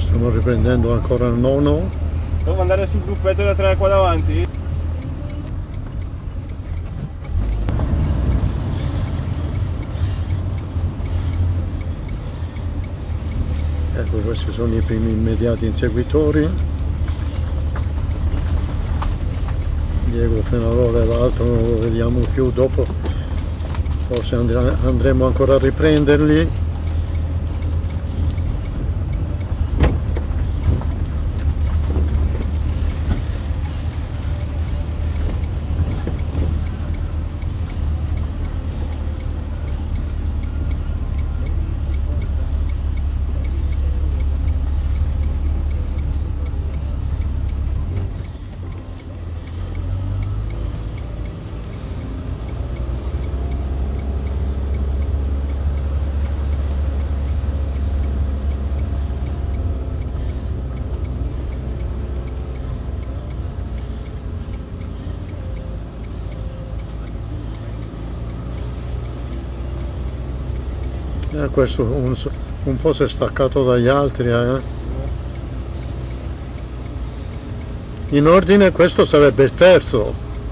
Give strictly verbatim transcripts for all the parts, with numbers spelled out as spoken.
Stiamo riprendendo ancora il nono. Devo andare sul gruppetto da tre qua davanti? Ecco, questi sono i primi immediati inseguitori. Diego Fenaroli e l'altro non lo vediamo più, dopo forse andremo ancora a riprenderli. Eh, questo un, un po' si è staccato dagli altri, eh. In ordine questo sarebbe il terzo.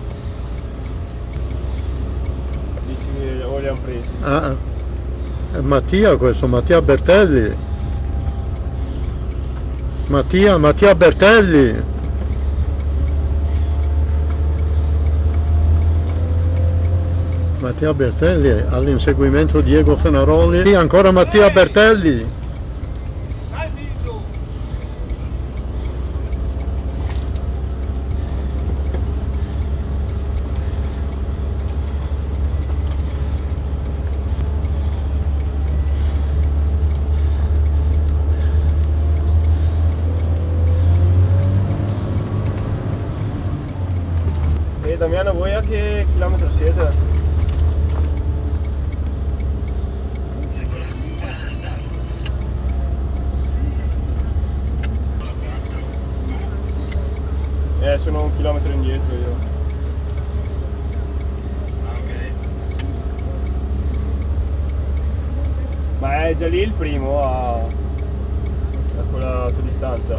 Dici che o li hanno presi? Ah, è Mattia questo, Mattia Bertelli. Mattia, Mattia Bertelli. Mattia Bertelli all'inseguimento Diego Fenaroli. Sì, ancora Mattia Bertelli. E Damiano, voi a che chilometro siete? Eh, sono un chilometro indietro io. Ma è già lì il primo a, a quella tua distanza?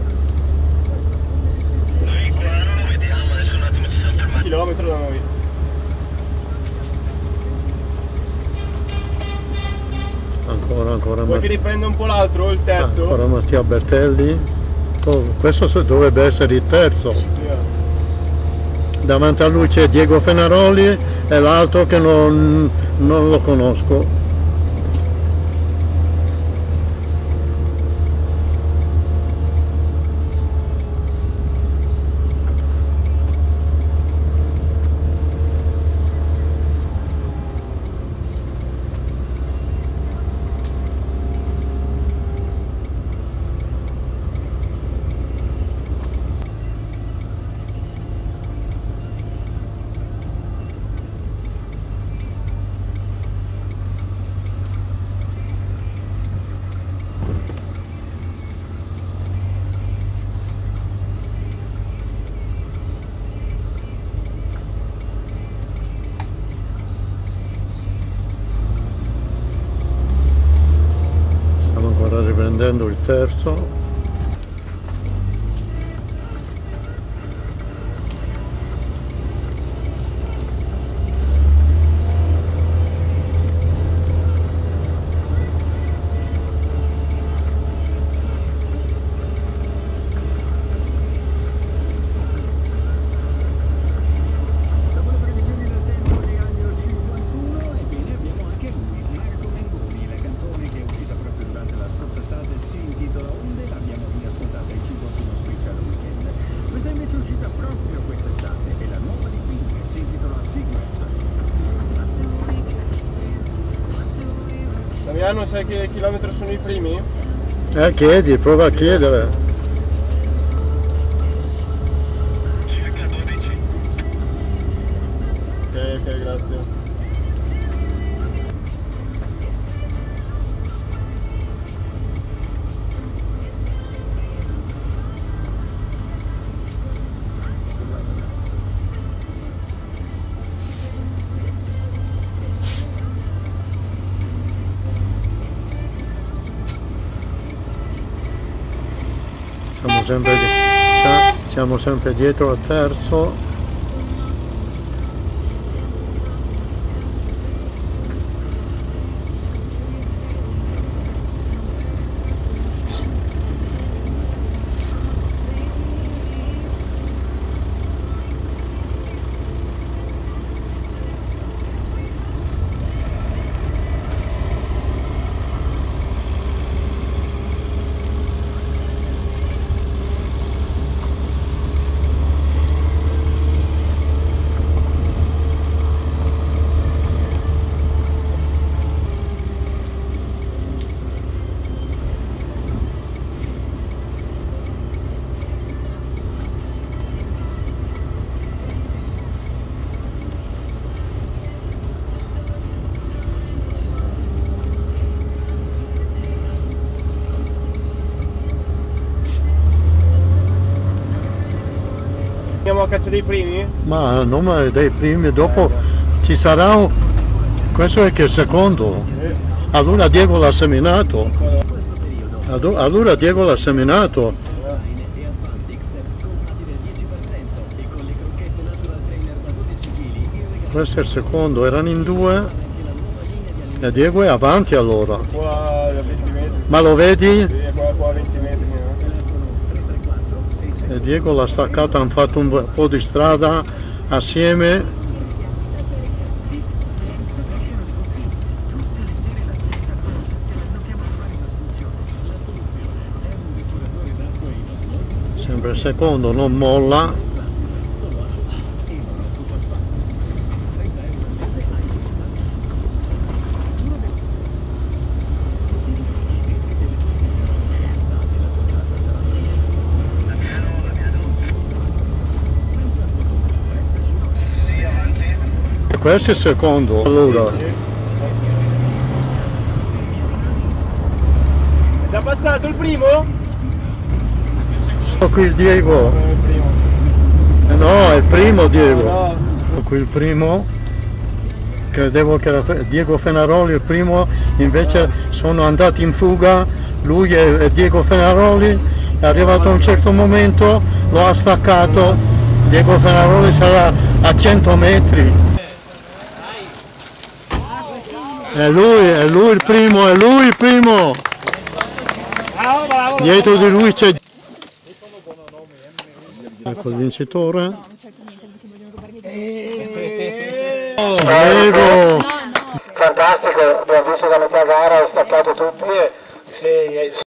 Noi qua non lo vediamo, adesso un attimo ci siamo fermati. Un chilometro da noi. Ancora, ancora. Vuoi che riprenda un po' l'altro, il terzo? Ancora Mattia Bertelli. Oh, questo dovrebbe essere il terzo. Yeah. Davanti a lui c'è Diego Fenaroli e l'altro che non, non lo conosco. Riprendendo il terzo. Damiano, sai che chilometro sono i primi? Eh, chiedi, prova a chiedere. Circa dodici. Ok, ok, grazie. Siamo sempre, di- siamo sempre dietro al terzo. Andiamo a caccia dei primi? Ma a nome dei primi, dopo ci sarà un... questo è che il secondo. Eh. Allora Diego l'ha seminato. Adu- Allora Diego l'ha seminato. Questo è il secondo, erano in due. E Diego è avanti allora. Qua a venti metri. Ma lo vedi? Sì, qua, qua a venti metri. Eh. E Diego l'ha staccato, hanno fatto un po' di strada assieme. Sempre il secondo, non molla. Questo è il secondo, allora. È già passato il primo? Qui il Diego. No, il primo. Eh no, è il primo Diego. No. Qui il primo. Credevo che era Diego Fenaroli il primo, invece sono andati in fuga, lui e Diego Fenaroli, è arrivato a un certo momento, lo ha staccato, Diego Fenaroli sarà a cento metri. È lui, è lui il primo, è lui il primo! Bravo, bravo. Dietro di lui c'è... Ecco il vincitore. Diego! Fantastico, abbiamo visto la metà gara, ha staccato tutti e si,